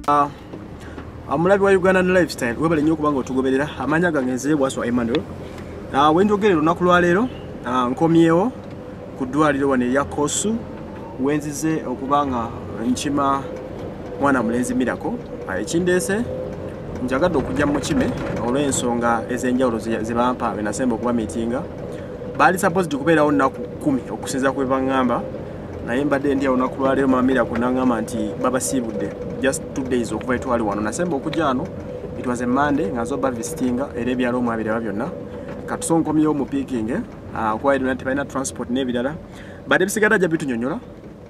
Amulabi wa Uganda Lifestyle webale nnyo kubanga otugoberera amanya gange Bwaswa Emmanuel. Wenjogere lunaku lwa leero nkomyewo ku ddwaliro wano erya Kosu wenzize okubanga nkima mwana mulenzi Miracle. Ekindeese njagadde okujja mu kime olw'ensonga ez'enjawulo ze bampa be nasemba okuba meetinga. Baali supposed kubeerawo nnaku 10 okusinza kwe baŋŋamba. Naye mbadde ndi olunaku lwa leero Mama Miracle n'aŋŋamba nti babasiibudde just 2 days okuva etwali wano. Nasemba okujja wano, it was a Monday nga nzoba visitinga era ebyalo mwabiraba byonna. Katusonkomyewo mu peaking kwaidde nti balina transport n'ebirala. Badde bisigala ajja bitunyonyola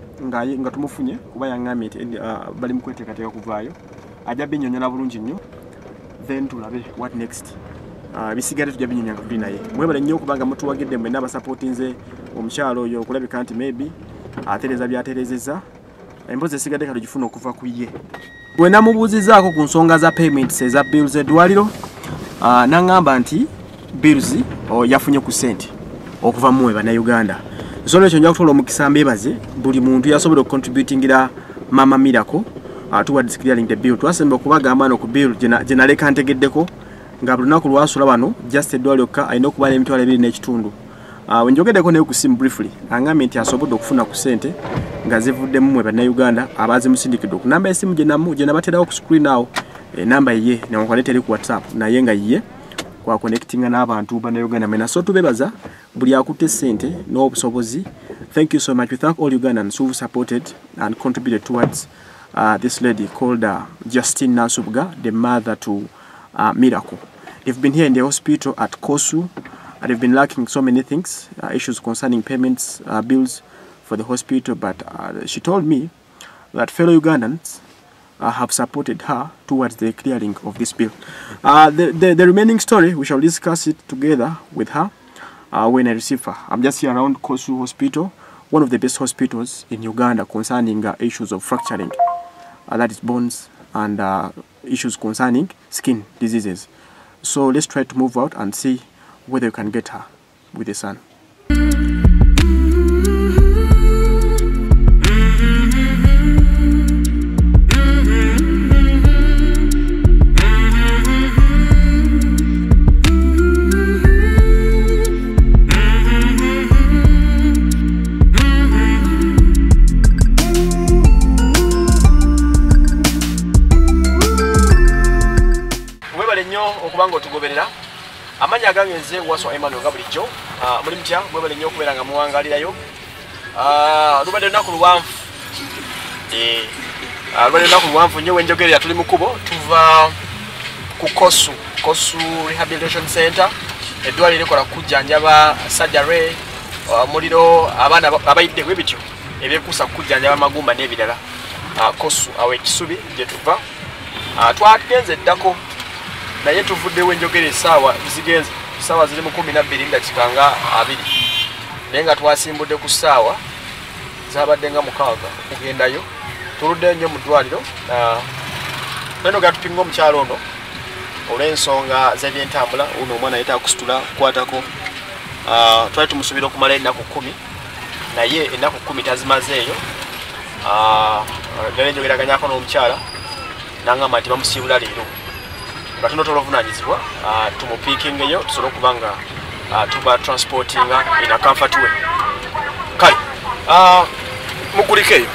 nga tumufunye kuba yaŋŋambye nti bali mu kweteekateeka kuvaayo. Ajja binyonyola bulungi nnyo. Then tulabe what next. Bisigale tujja binyonya nga tuli naye. Mwebale nnyo okubanga mutuwagidde mwenna abasupportinze omukyalo oyo okulabika nti maybe atereza byaterezeza. Embozi esigadde kale gifuna okuva ku ye. Bwe namubuuzizaako ku nsonga za payments eza bills eddwaliro n'aŋŋamba nti bills yafunye ku sente okuva mu Bannayuganda. So ekyo nja kutwala omukisa mbeebaze buli muntu yasobola okucontributingira Mama Miracle towards clearing the bill. Twasemba okubagamba no ku bill gye naleka ntegeddeko nga buli lunaku lwasula bano just eddwaliro yokka alina okuba n'emitwalo 2 n'ekitundu. Wenjogeddeko naye ku simu briefly aŋŋambye nti asobodde okufuna ku sente nga zivuddemu mwe Bannayuganda abazimusindikidde ku namba y'essimu gye nabaterawo ku screen awo. Namba ye newankubadde teri ku WhatsApp naye nga ye kwa connectinga n'abantu Bannayuganda mwena. So tubebaza buli akutte sente n'obusobozi. Thank you so much. We thank all Ugandans who supported and contributed towards this lady called Justine Nansubga, the mother to Miracle. They've been here in the hospital at Kosu. They've been lacking so many things, issues concerning payments, bills for the hospital, but she told me that fellow Ugandans have supported her towards the clearing of this bill. The remaining story, we shall discuss it together with her when I receive her. I'm just here around Kosu Hospital, one of the best hospitals in Uganda concerning issues of fracturing, that is bones, and issues concerning skin diseases. So let's try to move out and see whether you can get her with the son. Okubango tugoberera amanya gangenze Bwaswa Emmanuel nga bulijjo muli mutya mwebale nnyo okubeera nga muwangalirayo lubadde lunaku luwanvu lubadde lunaku luwanvu nnyo wenjogerera tuli mu kkubo tuva ku Kosu Rehabilitation Center eddwaliro likola kujjanjaba surgery muliro abaana abayidde bwe bityo ebyekuusa kujjanjaba amagumba n'ebirala Kosu awo ekisubi gye tuva twagenze eddako naye tuvuddewo enjogere essaawa zigenze ssaawa ziri mu 12 dakiika nga 2 naye nga twasimbudde ku ssaawa zabadde nga 6 okugendayo tuluddeyo nnyo mu ddwaliro eno gatupinga omukyalo ono olw'ensonga z'ebyentambula uno omwana yetaaga kusitula kukwatako twali tumusuubira okumala ennaku 10 naye ennaku 10 tazimazeeyo ddala enjogeraganyako n'omukyala n'aŋŋamba nti bamusiibula leero nga tunotola obuvunaanyizibwa tumupiikingeyo tusobole okuba nga tuba transportinga in a comfort way. Kale mukuliko eyo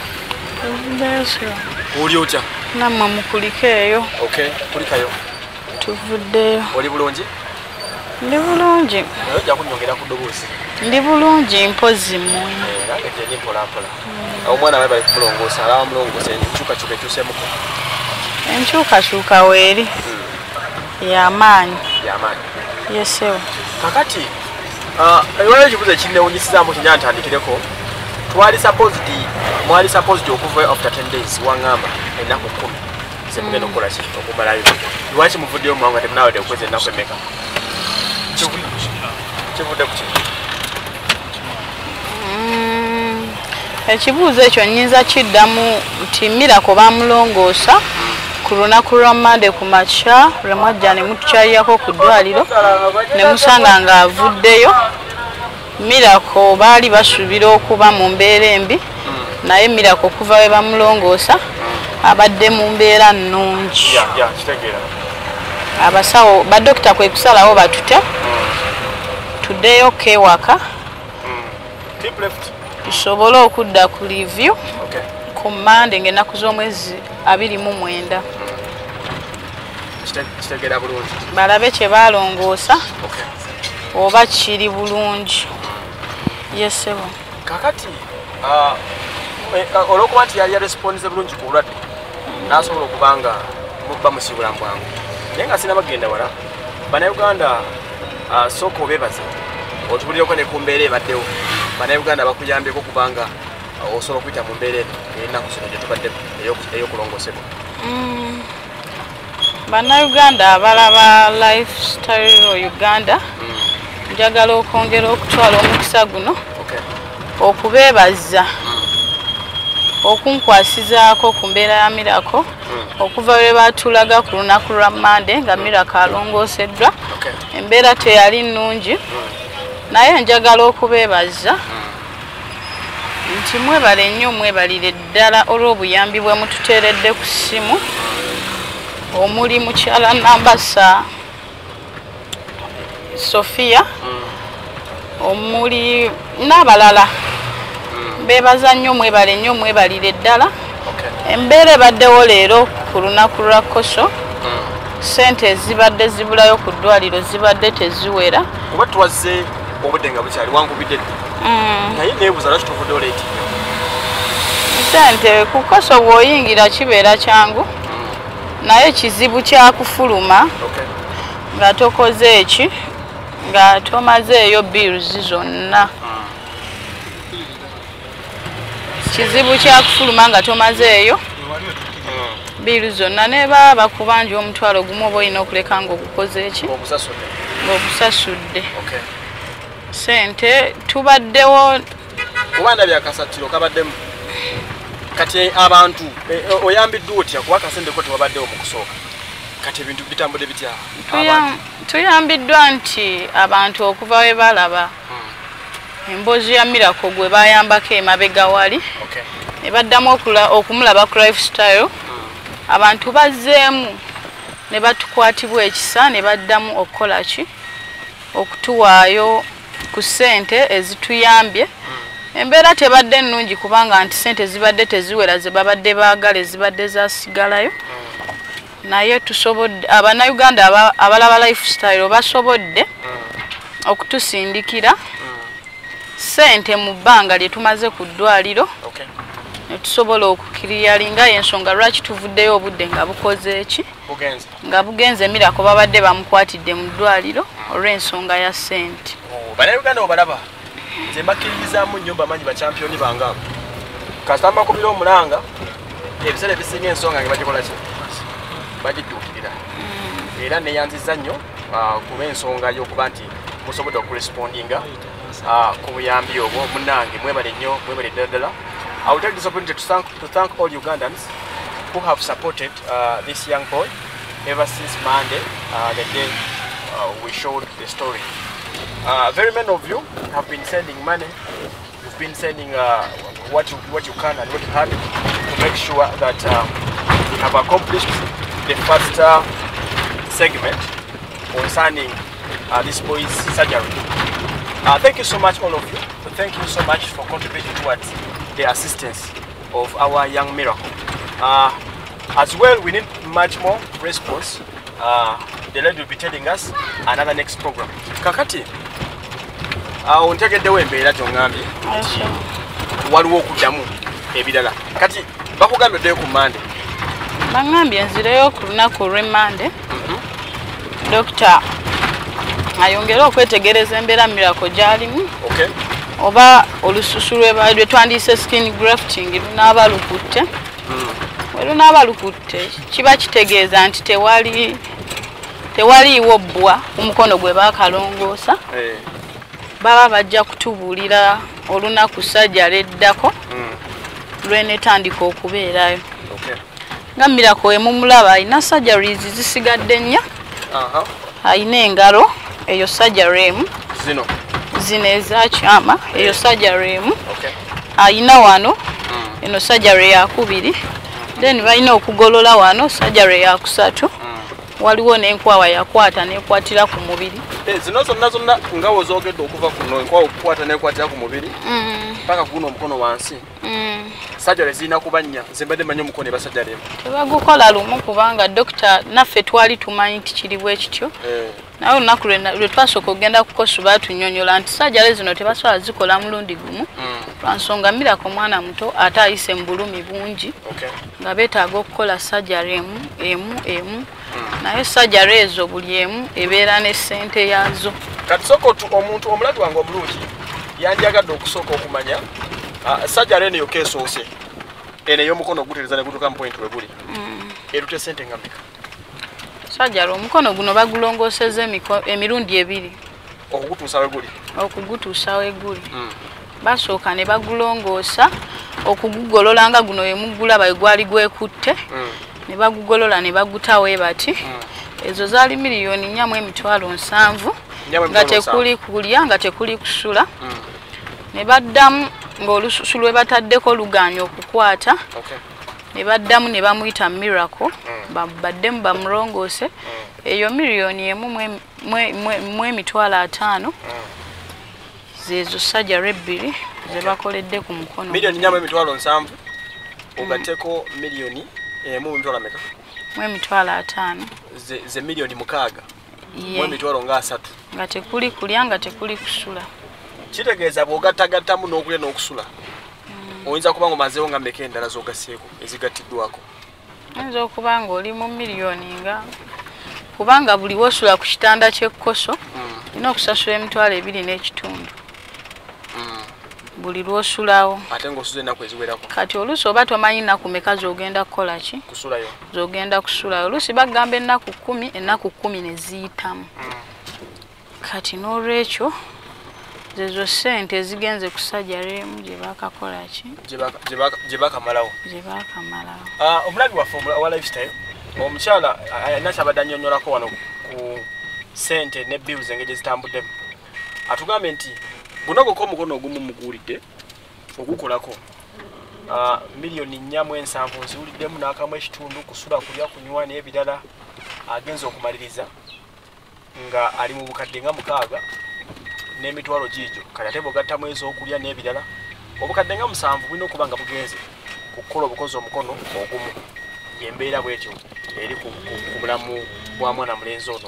oli otya? Namwe mukuliko eyo. Okay, kulikayo Tuvuddeyo. Oli bulungi? Ndi bulungi. Naye ojja kunyongera ku ddoboozi. Ndi bulungi mpozi mmwe. Nange gye mpolampola. Omwana we bali kumulongoosa alaba mulongoosa enkyukakyuka ekyuseemuko. Enkyukakyuka weeri. Yamaanyi. Yamaanyi. Yesewo. Kakati ekibuuzo ekibuuzo ekinneewunyisizaamu kinya ntandikireko mwali supposed okuva after 10 days waŋŋamba ennaku 10 zemugenda okukola ki okumalayo lwaki muvuddeyo muwanga temunaawadde okukweza ennaku emmeka kivudde ku ki? Ekibuuzo ekyo nnyinza kiddamu nti Miracle bamulongoosa ku lunaku lwa Monday ku makya lwe mwajja ne mutukyalirako ku ddwaliro ne musanga nga avuddeyo. Miracle baali basuubira okuba mu mbeera embi naye Miracle okuva we bamulongoosa abadde mu mbeera nnungi. Kitegeera. Abasawo badokita kwe kusalawo batute tuddeyo kewaka tusobole okudda ku review ku Monday ng'ennaku z'omwezi 29 kitegeera bulungi balabe kye balongoosa oba kiri bulungi. Yesebo kakati olwokuba nti yali yarespondize bulungi ku bulwadde n'asobola okubanga bamusibula mu bwangu naye nga sina bagenda wala bannayuganda sooka obeebaze otubulireko ne ku mbeera ebaddewo bannayuganda bakuyambyeko kubanga osobola okuyita mu mbeera ennaku zino gye tubaddemu ey'okulongoosebwa. Bannayuganda abalaba Lifestyle Uganda njagala okwongera okutwala omukisa guno okubeebaza okunkwasizaako ku mbeera ya Miracle okuva lwe baatulaga ku lunaku lwa Monday nga Miracle alongooseddwa embeera teyali nnungi naye njagala okubeebaza nti mwebale nnyo mwebalire ddala olw'obuyambi bwe mututeeredde ku ssimu omuli mukyala Nambasa Sofia omuli n'abalala beebaza nnyo mwebale nnyo mwebalire ddala embeera ebaddewo leero ku lunaku lwa Koso sente ezibadde zibulayo ku ddwaliro zibadde teziwera oba tuwaze obudde nga bukyali wangubidde naye neebuuza lwaki tuvuddewo leeti sente ku Koso bw'oyingira kibeera kyangu naye kizibu kyakufuluma nga tokoze eki nga tomazeeyo bills zonna kizibu kyakufuluma nga tomazeeyo bills zonna ne baba bakubanja omutwalo gumu oba olina okuleka ng'ogukoze eki ng'ogusasudde sente tubaddewo kubanda byakasatiro kabaddemu kati abantu oyambiddwa otya kuba kasendeko tewabaddewo mu kusooka kati ebintu bitambudde bitya tuyambiddwa nti abantu okuva we balaba emboozi ya Miracle gwe bayambako emabega wali ne baddamu okumulaba ku Lifestyle abantu bazzeemu ne batukwatibwa ekisa ne baddamu okukola ki okutuwaayo ku ssente ezituyambye embeera tebadde nnungi kubanga nti ssente zibadde teziwera ze babadde baagala ezibadde zasigalayo naye tusobodde abannayuganda abalaba Lifestyle basobodde okutusindikira ssente mu bbanga lye tumaze ku ddwaliro ne tusobola okukiriyalinga y'ensonga lwaki tuvuddeyo obudde nga bukoze eki nga bugenze Miracle babadde bamukwatidde mu ddwaliro olw'ensonga ya ssente. Bannayuganda obalaba nze mbakkiririzaamu nnyo bamanyi bakyampiyoni bangaabo kasita mbakubira omulanga ebiseera ebisinga ensonga nge bagikola ki bagidduukirira era neyanziza nnyo kuba ensonga y'okuba nti musobodde okurespondinga ku buyambi obwo munnange mwebale nnyo mwebale ddala. I will take this opportunity to thank all Ugandans who have supported this young boy ever since Monday, the day we showed the story. Very many of you have been sending money. You've been sending what you can and what you have to make sure that we have accomplished the first segment concerning this boy's surgery. Thank you so much, all of you. Thank you so much for contributing towards the assistance of our young Miracle. As well, we need much more response. The lady will be telling us another next program. Kakati, ontegeddewo embeera gy'ongambye waliwo okuddamu ebirala kati bakugambye oddeyo ku Monday. Bangambye nzireyo ku lunaku olw'e Monday. Dokita ayongere okwetegereza embeera Miracle gy'alimu oba olususu lwe twandiyise skin grafting lunaaba lukutte. Bwe lunaaba lukutte kiba kitegeeza nti tewaliiwo bbwa ku mukono gwe baakalongoosa. Baba bajja kutubuulira olunaku sajjala eddako lwenetandika okubeerayo. Nga Miracle emumulaba alina surgeries zisigadde nnya. Alina engalo eyo surgery emu zino ezakyama eyo surgery emu. Alina wano eno surgery yakubiri then balina okugolola wano surgery ya kusatu waliwo n'enkwawa yakwata nekwatira ku mubiri zino zonna ngawo zogedde okuva kuno enkwawa okukwata nekwatira ku mubiri paka kuno omukono wansi surgery zirina kubanya zembadde manyi omukono ebasajjalemu tebagukola lumu kubanga dokita naffe twali tumanyi nti kiri bwe kityo naye olunaku lwe twasooka okugenda kukosu baatunyonyola nti surgery zino tebasobola zikola mulundi gumu lwansonga Miracle mwana muto ate ayise mu bulumi bungi nga beetaaga okukola surgery emu naye surgery ezo buli emu ebeera ne ssente yaazo kati sooka omuntu omulabi wange omulungi yandyagadde okusooka okumanya surgery eno yokka esoose eno ey'omukono ogutereza ne gutuuka mu point we guli erute ssente nga mmeka surgery omukono guno bagulongoosezza emirundi ebiri okugutuusa we guli okugutuusa we guli basooka ne bagulongoosa okugugolola nga guno wemugulaba egwali gwekutte ne bagugolola ne bagutawe bati ezo zaali $4,700,000 nga tekuli kulya nga tekuli kusula ne baddamu ng'olususu lwe bataddeko luganya okukwata ne baddamu ne bamuyita Miracle baddemu bamulongoose eyo $1,000,000 zezo surgery ebbiri ze bakoledde ku mukono $4,700,000 ogatteko $1,000,000 $5,000,000 ze $6,000,000 $3,000,000 nga tekuli kulya nga tekuli kusula kitegeeza bw'ogattagattamu n'okulya n'okusula oyinza kuba ng'omazeewo nga mmeka endala z'ogasseeko ezigattiddwako oyinza okuba ng'oli mu $1,000,000 nga kubanga buli wosula ku kitanda ky'ekkoso olina okusasula $2,250 buli lwosulawo ate ng'osuza ennaku eziwerako kati oluusi oba tomanyi nnaku meka z'ogenda kukola ki kusulayo z'ogenda kusulayo oluusi bagamba ennaku 10 ennaku 10 ne ziyitamu kati n'olwekyo zezo ssente ezigenze ku surgery emu gye baakakola ki gye baakamalawo omulabi waffe wa lifestyle omukyala alina kyabadde annyonnyolako wano ku ssente ne bills engeri gye zitambuddemu atugambye nti guno gokka omukono ogumu muguwulidde ogukolako $4,700,000 nziwuliddemu n'akamu ekitundu kusula kulya kunywa n'ebirala agenza okumaliriza nga ali mu bukadde nga 6 n'emitwalo giijo kati ate bw'ogattamu ez'okulya n'ebirala obukadde nga 7 bulina okuba nga bugenze ku kukola obukozi omukono ogumu yembeera bwetyo eri ku bulamu bwa mwana mulenzi ono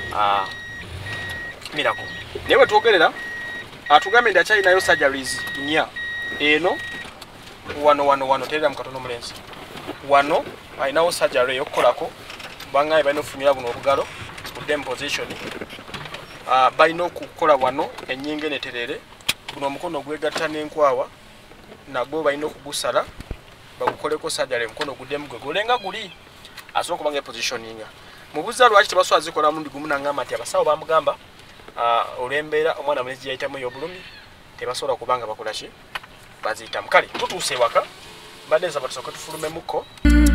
Miracle naye bwe twogerera atugambye nti akyalinayo surgeries 4 eno wano terera mu katono mulenzi wano alinawo surgery ey'okukolako bangaye balina okufunyira buno obugalo kudem position balina okukola wano ennyingo eneterere guno omukono ogwegatta n'enkwawa nagwo balina okugusala bagukoleko surgery omukono guddemu gwe golenga guli asobola okuba nga epositioninga mubuuza lwaki tebasobola zikola mulundi gumu nangamba nti abasawo bamugamba olw'embeera omwana mulezi yayitamu ey'obulumi tebasobola kuba nga bakola ki baziyitamu kale tutuuse ewaka badde nsaba tusooke tufulumemukko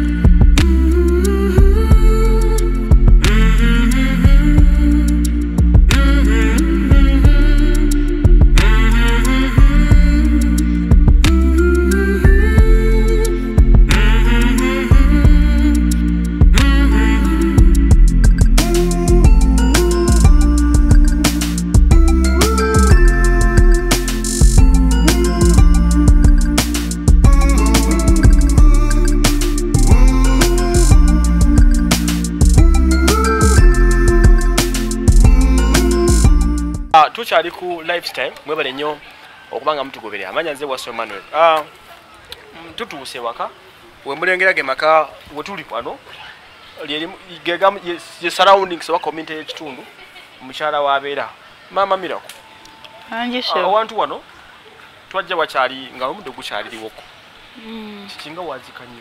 tukyali ku lifestyle mwebale nnyo okubanga mutugoberera amanya nze Wasswa Emmanuel tutuuse waka wemulengera ge maka wetuli wano ye surroundings oba community y'ekitundu mukyala wabeera Mama Miracle awantu wano twajja wakyali nga omudde gukyaliriwoko kikinga wazika nnyo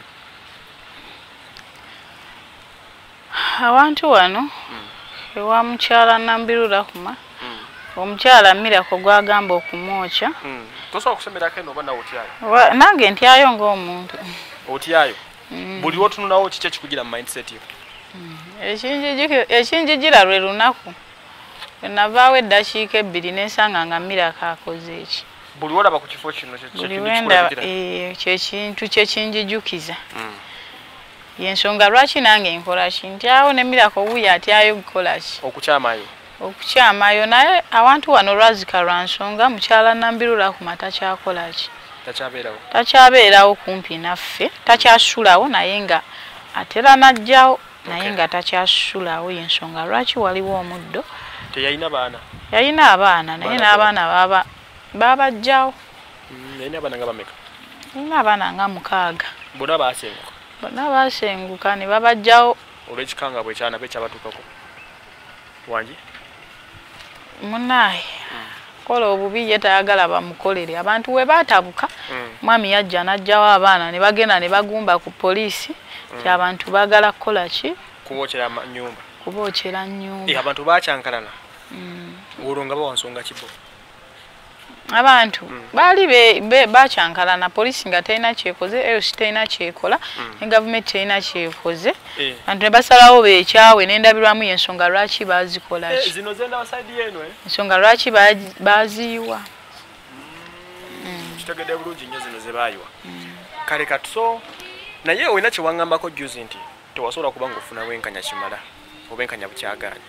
awantu wano ewa mukyala Nambiru Rahuma omukyala Miracle gwagamba okumwokya tosobola kusemerako eno oba nawe otyayo nange ntyayo ng'omuntu otyayo buli wotununawo kiki ekikugira mu mindset yo ekinjijira lwe lunaku navaawo eddakiika 2 nensanga nga Miracle akoze eki buli wolaba ku kifo kino buli wendaba kyekintu kyekinjijukiza yensonga lwaki nange nkola ki ntyawo ne Miracle wuuyo atyayo kukola ki okukyamayo naye awantu wano lwazika lwa nsonga mukyala Nambirula ku mata kyakola ki takyabeerawo kumpi naffe takyasulawo naye nga atera najjawo naye nga takyasulawo yensonga lwaki waliwo omuddo yalina abaana naye n'abaana babajjawo yalina abaana nga 6 bonna basenguka ne babajjawo olw'ekikanga bwekyana bekyabatuukako wangi munaye kola obubi ye tayagala bamukolere abantu we batabuka mwami yajja najjawo abaana ne bagenda ne bagumba ku poliisi ti abantu bagala kukola ki kubookera nnyumba abantu bakyankalana olwo nga bawansonga kibo abantu bali bakyankalana poliisi nga terina kyekoze EOS terina kyekola ne gavumenti terina kyekoze abantu ne basalawo beekyawe n'endabirwamu yensonga lwaki bazikola ki zino zenda basaidi yenu ensonga lwaki baziyiwa kitegedde bulungi nnyo zino ze baayiwa kale katuso naye olina kyewaŋŋambako juzi nti tewasobola kuba ng'ofuna bwenkanya kimala obwenkanya bukyagaanye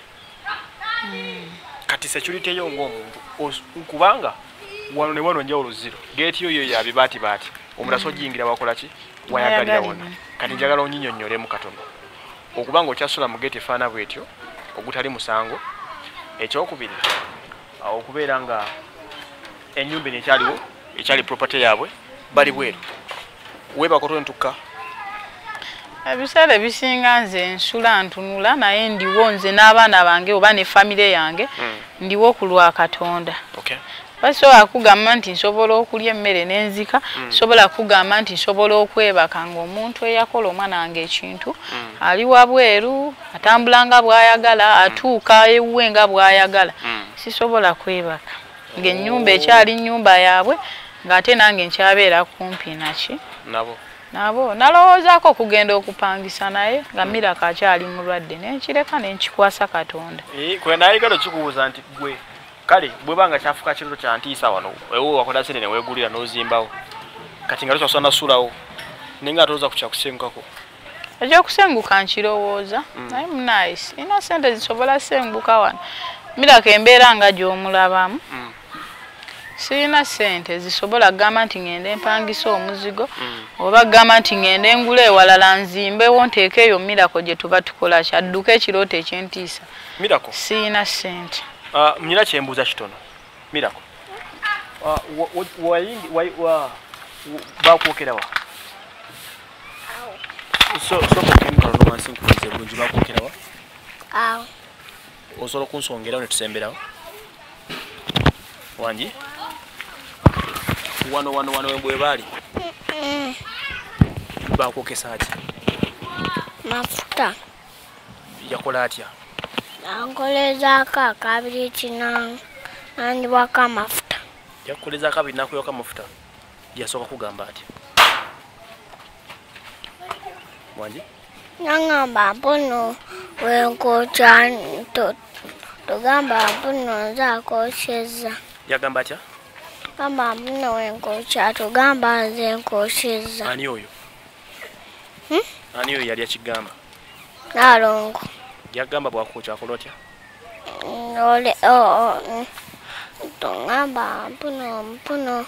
kati security-yo ng'omuntu kubanga wano ne wano njawulo zero geeti yo ya bibaati omulaso giyingira wakola ki wayagalira wona kati njagala onyinyonnyolemu katono okubanga okyasula mu geeti efaana bwetyo ogutali musango ekyokubiri okubeera nga ennyumba eno ekyali property yaabwe bali bweru weebakoto ntukka ebiseera ebisinga nze nsula ntunula naye ndiwo nze n'abaana bange oba ne famire yange ndiwo ku lwa Katonda basobola kugamba nti nsobola okulya emmere n'enzika sobola kugamba nti nsobola okwebaka ng'omuntu eyakola omwana wange ekintu ali wabweru atambula nga bw'ayagala atuuka ewuwe nga bw'ayagala sisobola kwebaka ng'ennyumba ekyali nnyumba yaabwe ng'ate nange nkyabeera kumpi naki nabo nalowoozaako okugenda okupangisa naye nga Miracle akyali mulwadde nenkireka nenkikwasa Katonda naye kale kikubuuza nti gwe kale bwebanga kyafuka kiriro kya ntiisa wano ewo wakola sente neweegulira n'ozimbawo kati nga tosobola nasulawo naye nga tolowooza ku kyakusengukako ekyokusenguka nkirowooza naye munaisi ina sente zisobola senguka wano Miracle embeera nga gy'omulabamu sirina sente zisobola kugamba nti ngende mpangisa omuzigo oba kugamba nti ngende ngula ewalala nzimbewo nteekeeyo Miracle gye tuba tukola kyadduka ekirooto ekyentiisa Miracle sirina sente mnyina kyembuuza kitono Miracle bakwokerawa sokokemukalanomansi bulungi bakwokerawa osobola okunsongerawo netusemberawo wangi wano wembwe baali bakwokesa ki mafuta yakola atya ankolezaako akabiri kinandiwako amafuta yakukolezaako abiri nakuyoka amafuta yasooka kugamba atya wangi nangamba mpuno wenkokya togamba mpuno nzakokyeza yagamba atya gamba mpuno wenkokya togamba nze nkokyeza ani oyo ani oyo yali akigamba Nalongo yagamba bwakokya akola otya togamba mpuno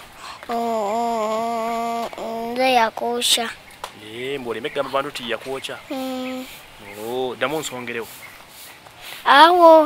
nze yakosha mbwoleme kugamba bantu ti yakwokya ddamu nsongerewo awo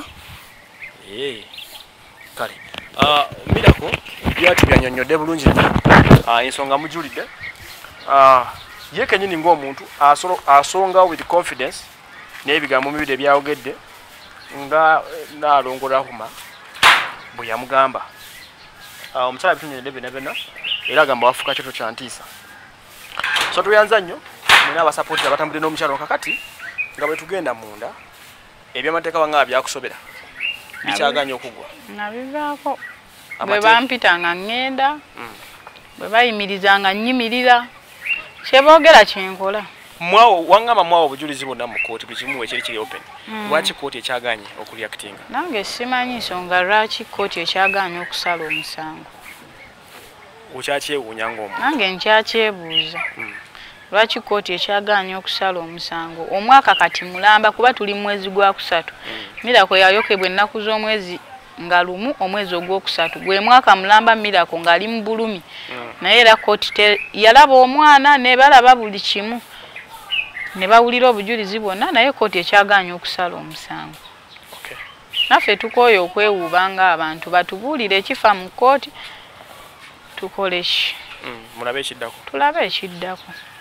kale Miracle byati byanyonyodde bulungi ensonga mujulidde ye kenyini ng'omuntu asongawo with confidence n'ebigambo bibiri ebyayogedde nga Nalongo Rahuma bwe yamugamba omukyala bitunyonedde byonna era agamba wafuuka kyoto kya ntiisa so tuyanza nnyo nina abasapotira batambudde n'omukyalo kakati nga bwe tugenda munda ebyamateeka banga byakusobera bikyaganya okugwa nabivaako bwe bampitanga ŋŋenda bwe bayimirizanga nnyimirira kyeboogera kyenkola mwawo wangamba mwawo obujulizi bwonna mu kooti buli kimu ekiri kiri open lwaki kooti ekyaganye okureactinga nange simanyi nsonga lwaki kooti ekyaganye okusala omusango okyakyewuunya ng'omuntu nange nkyakyebuuza lwaki kooti ekyagaanya okusala omusango omwaka kati mulamba kuba tuli mwezi gwa kusatu Miracle yayokebwa ennaku z'omwezi nga lumu omwezi ogwokusatu gwe mwaka mulamba Miracle ng'ali mu bulumi naye era kooti yalaba omwana ne balaba buli kimu ne bawulira obujulizi bwonna naye kooti ekyagaanya okusala omusango naffe tukooye okwewuuba ng'abantu batubuulire ekifa mu kooti tukole ki mulabe ekiddako tulabe ekiddako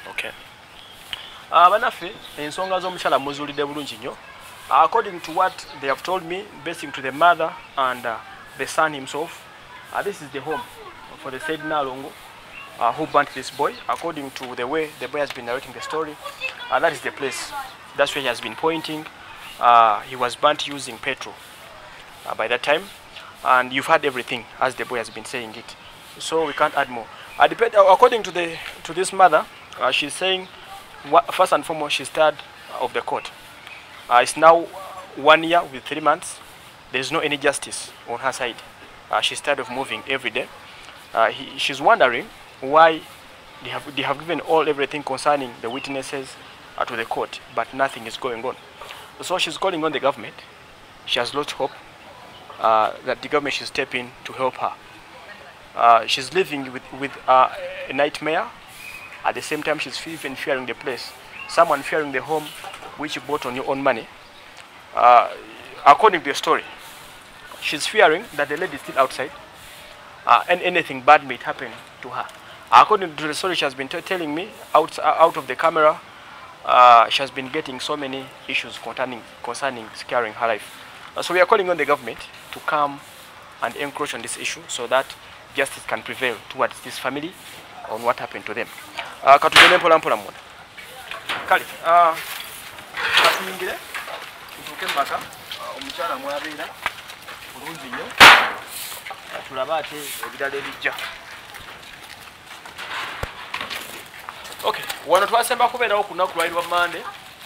banaffe ensonga z'omukyala muzuulidde bulungi nnyo according to what they have told me basing to the mother and the son himself this is the home for the said Nalongo who burnt this boy. According to the way the boy has been narrating the story, that is the place. That's where he has been pointing. He was burnt using petrol by that time, and you've heard everything as the boy has been saying it. So we can't add more. According to this mother, she's saying, first and foremost, she's tired of the court. It's now 1 year with 3 months. There's no any justice on her side. She's tired of moving every day. She's wondering why they have given everything concerning the witnesses to the court, but nothing is going on. So she's calling on the government. She has lost hope that the government should step in to help her. She's living with a nightmare. At the same time, she's even fearing the place. Someone fearing the home which you bought on your own money. According to the story, she's fearing that the lady is still outside and anything bad may happen to her. According to the story she has been telling me, out of the camera, she has been getting so many issues concerning securing her life. So we are calling on the government to come and encroach on this issue so that justice can prevail towards this family on what happened to them. Katugende mpola mpola mwana. Kale, katuyingire tutuuke mpaka omukyala mwabeera bulungi nnyo tulaba ate ebirala ebijja. Okay, wano twasemba kubeerawo ku lunaku lwali lwa Monday.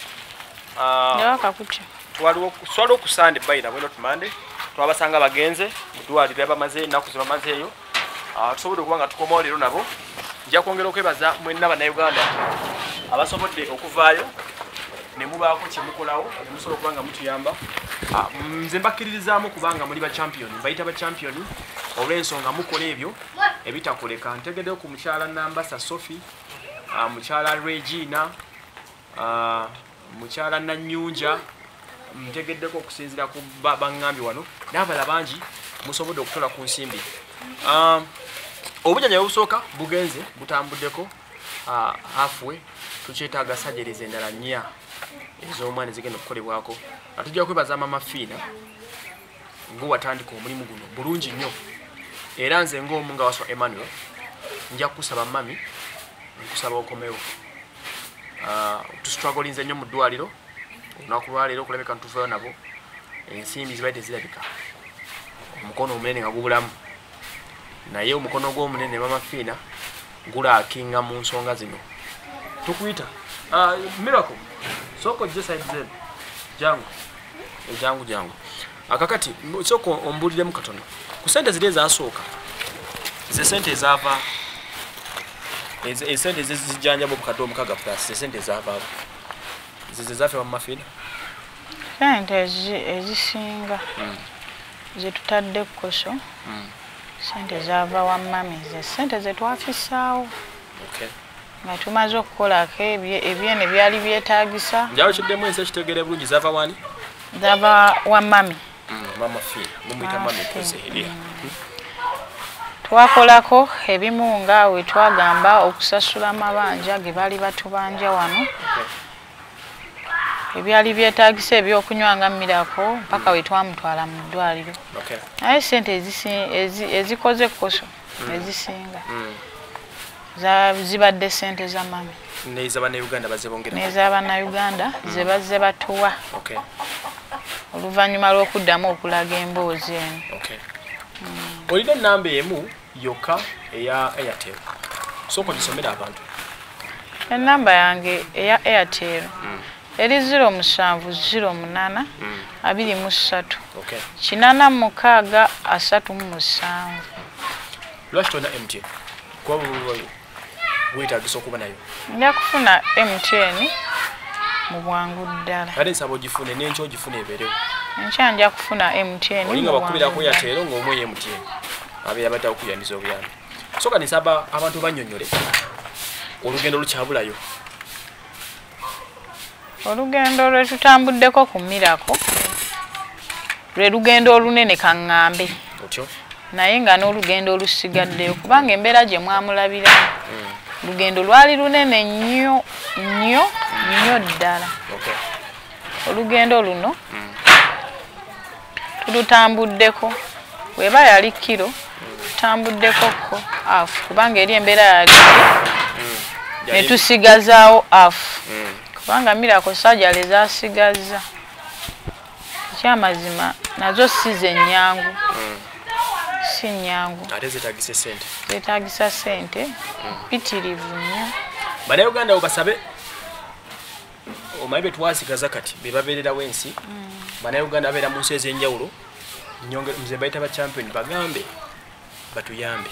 Twaliwo ku Sunday by the way, not Monday. Twabasanga bagenze mu ddwaliro abamaze ennaku ze bamazeeyo. Tusobodde okuba nga tukomawo leero nabo. Nja kwongera okwebaza mwenna bannayuganda abasobodde okuvaayo ne mubaako kye mukolawo ne musobola okuba nga mutuyamba. Nze mbakkiririzaamu kubanga muli ba champion, mbayita ba champion olw'ensonga mukola ebyo ebitakoleka. Ntegeddeyo ku mukyala Nambasa Sophie, mukyala Regina, mukyala Nanyunja, ntegeddeko okusinziira ku baŋŋambi wano n'abala bangi musobodde okutola ku nsimbi. Obujjanjabi obusooka bugenze butambuddeko halfway. Tukyetaaga sajjeriza endala 4 ez'omwana ezigenda okukolebwako. Tujja kwebaza Mama Fiina ng'owatandika omulimu guno bulungi nnyo, era nze ng'omu nga Waswa Emmanuel nja kusaba mami nkusaba okomewo. Tustruggolinze nnyo mu ddwaliro olunaku lwaleero okulabika ntuvayo nabo ensimbi zibaite zirabika omukono omunene nga gubulamu, naye omukono gw'omunene Mama Fiina gulaakinga mu nsonga zino. Tukuyita Miracle soko je side zenu jangu akakati soko ombuliremu katono ku sente zile zasooka ze sente zaava esente zizijjanjabo bukadde omukaga plus esente zaava zize zafe Mama Fiina sente ezisinga zetutadde kukoso sente zaava wa mami ze sente zetwafisaawo. Okay. Nga tumaze okukolako ebyene byali byetaagisa. Njawo kiddemu ensi ekitegere bulungi zaava wani? Zaava wa mami. Mama Fiina mumuyita mami kuzeeria. Twakolako ebimu nga we twagamba okusasula amabanja ge baali batubanja wano. Ebyali byetaagisa ebyokunywa nga Miracle mpaka we twamutwala mu ddwaliro. Naye sente ezikoze kukoso ezisinga zibadde sente za mami n'ez'Abannayuganda bazibongera n'ez'Abannayuganda ze bazze batuwa oluvannyuma lw'okuddamu okulaga emboozi eno. Olina ennamba emu yokka eya Airtel, sooka gisomera abantu. Ennamba yange eya Airtel eri 0708 23 86 37. Lwaki tolina MTN? Kuba bululwayo weetaagisa okuba nayo? Nja kufuna MTN mu bwangu ddala. Kale nsaba ogifune n'enkya ogifune ebeerewo. Enkya nja kufuna MTN mu olinga bwangu bakubirako Airtel ng'omwe MTN abeera baddawo okuyambiza obuyambi. So kati nsaba abantu bannyonnyole olugendo lukyabulayo. Olugendo lwe tutambuddeko ku Miracle lwe lugendo olunene kaŋŋambe. Otyo? Naye nga n'olugendo olusigaddeyo kubanga embeera gye mwamulabira lugendo lwali lunene nnyo nnyo nnyo ddala. Olugendo luno tulutambuddeko bweba yali kilo tutambuddekoko afu kubanga eri embeera yali ne tusigazaawo afu kubanga Miracle sajjala ezasigazza ekyamazima nazo si ze nnyangu. Si nnyangu ate zeetaagisa ssente. Zeetaagisa ssente mpitirivu nnyo. Bannayuganda obasabe omanyi be twasigaza kati be babeererawo ensi. Bannayuganda abeera mu nsi ez'enjawulo nze bayita ba champion bagambe batuyambe.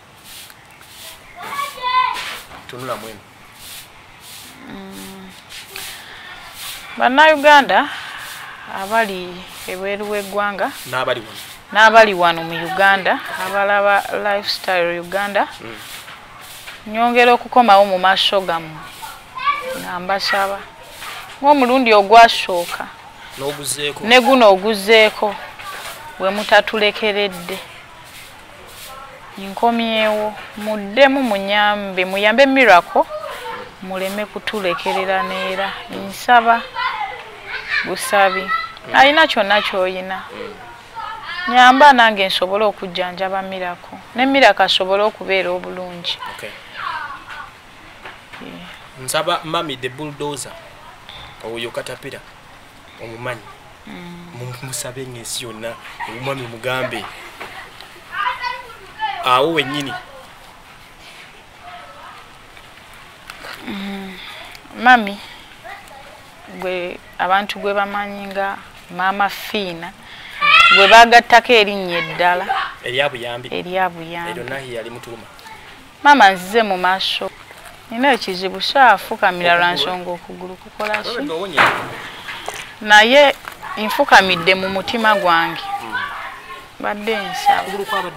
Tunulamu eno. Bannayuganda abali ebweru w'eggwanga n'abali wano mu Uganda abalaba Lifestyle Uganda nyongera okukomawo mu maaso gammwe nga mbasaba ng'omulundi ogwasooka ne guno oguzeeko bwe mutatulekeredde nkomyewo muddemu muyambe Miracle muleme kutulekerera neera nsaba busabi alina kyonna ky'oyina nyamba nange nsobole okujjanjaba Miracle ne Miracle asobole okubeera obulungi. Nsaba Mami the Bulldozer oyo Katapira omumanyi mumusabe ng'ensi yonna omwami mugambe awo wennyini. Mami gwe abantu gwe bamanyi nga Maama Fiina gwe baagattako erinnya eddala eryabuyambi eryo naye yali mutuluma. Maama nzize mu maaso nina ekizibu saafukamira lwa nsonga okugulu kukola ki naye nfukamidde mu mutima gwange badde nsaba.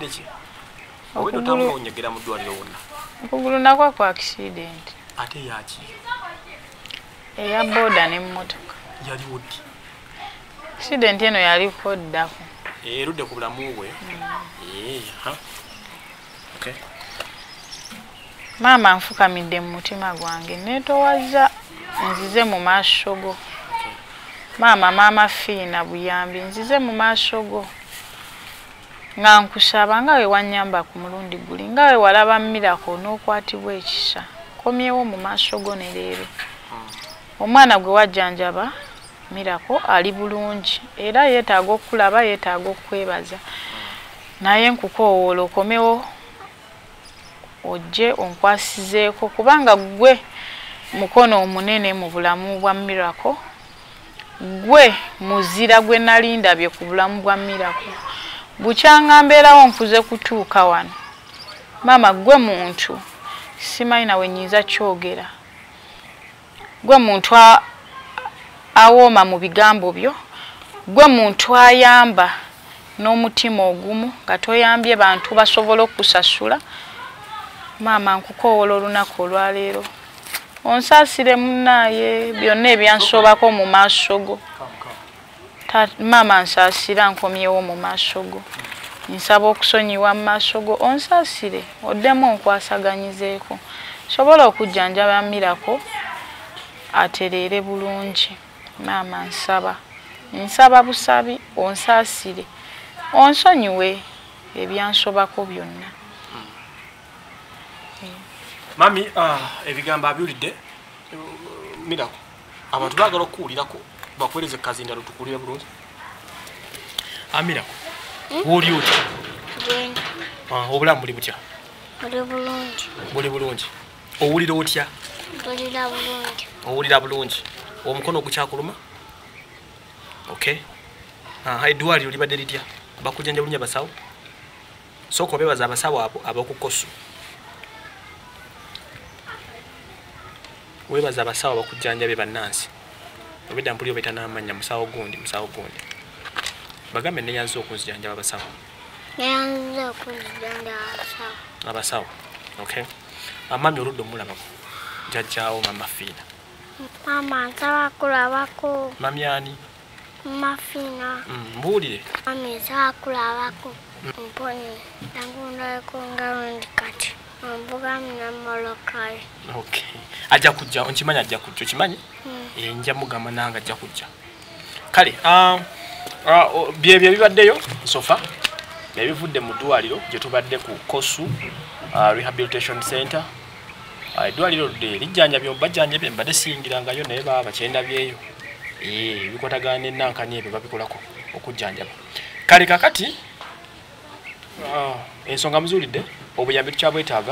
Okugulu nakwo kwa accident. Ate yaki? Eya boda n'emmotoka. Yali wodi? Accident eno yaliko ddako. Erudde ku bulamu bwe? Okay. Maama nfukamidde mu mutima gwange neetowaza nzize mu maaso go. Maama Fiina buyambi nzize mu maaso go. Nga nkusaba nga we wannyamba ku mulundi guli nga we walaba Miracle n'okwatibwa ekisa komyewo mu maaso go ne leero. Omwana gwe wajjanjaba Miracle ali bulungi era yeetaaga okulaba yeetaaga okwebaza naye nkukoowoola okomewo ojje onkwasizeeko kubanga gwe mukono omunene mu bulamu bwa Miracle gwe muzira gwe nali ndabye ku bulamu bwa Miracle bukyanga mbeerawo nfuze kutuuka wano. Maama gwe muntu simanyi nawe nnyinza kyogera gwe muntu awooma mu bigambo byo gwe muntu ayamba n'omutima ogumu nga toyambye bantu basobola okusasula. Maama nkukoowoola olunaku olwaleero onsaasire munnaaye byonna ebyansobako mu maaso go. Maama nsaasira nkomyewo mu maaso go nsaba okusonyiwa mu maaso go onsaasire oddemu onkwasaganyizeeko sobola okujjanjaba Miracle atereere bulungi. Maama nsaba busabi onsaasire onsonyiwe ebyansobako byonna. Mami ebigambo abyulidde Miracle abantu baagala okuwulirako bakuweereze kazindalo tukulire bulungi. Miracle woli otya? Obulamu buli butya? Buli bulungi. Owulira otya? Owulira bulungi. Omukono ogukyakuluma? Okay. Eddwaliro libadde litya? Bakujjanja bulungi abasawo? Sooka obeebaza abasawo abo ab'okukosu. webaza abasawo bakujjanjabe bannansi obedda mpulira obeta n'amanya musawo gundi bagambe neyanza okunzijanjaba abasawo Neyanza okunzijanjaba abasawo okay amami oludde omulabako jjajjaawo mama Fiina Mama nsaba kulabako mami ani Mama Fiina mbuulire Mami nsaba kulabako mpone nangundaleko ngalundi kati mbuga mina Molokai okay ajja kujja onkimanya ajja kujja okimanyi nja mugamba nange ajja kujja kale byebyo bibaddeyo sofa byebivudde mu ddwaliro gye tubadde ku Kosu Rehabilitation Center eddwaliro lijjanjabye bajjanjabye mbadde siyingirangayo naye baba bakyendabyeyo bikwatagana n'ennankani ebyo babikolako okujjanjaba kale kakati ensonga muzuulidde obuyambi tukyabwetaaga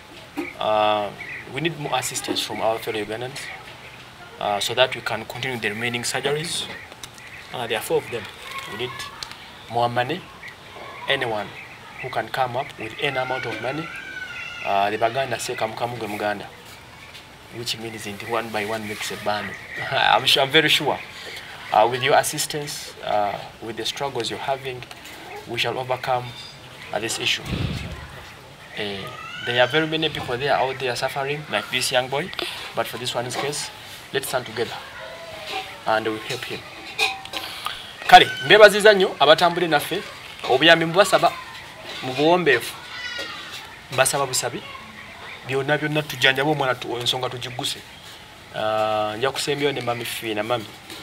we need more assistance from our fellow Ugandans so that we can continue the remaining surgeries there are 4 of them we need more money anyone who can come up with any amount of money the Baganda say kamukamuge muganda which means in one by one makes a bundle I'm very sure with your assistance with the struggles you're having we shall overcome this issue there are very many people there out there suffering like this young boy but for this one's case let's stand together and we help him kale mbebaziza nnyo abatambule naffe obuyambi mbasaba mu buwombeefu mbasaba busabi byonna tujjanjaba omwana ensonga tugiguse nja kusembyayo ne mami Fiina mami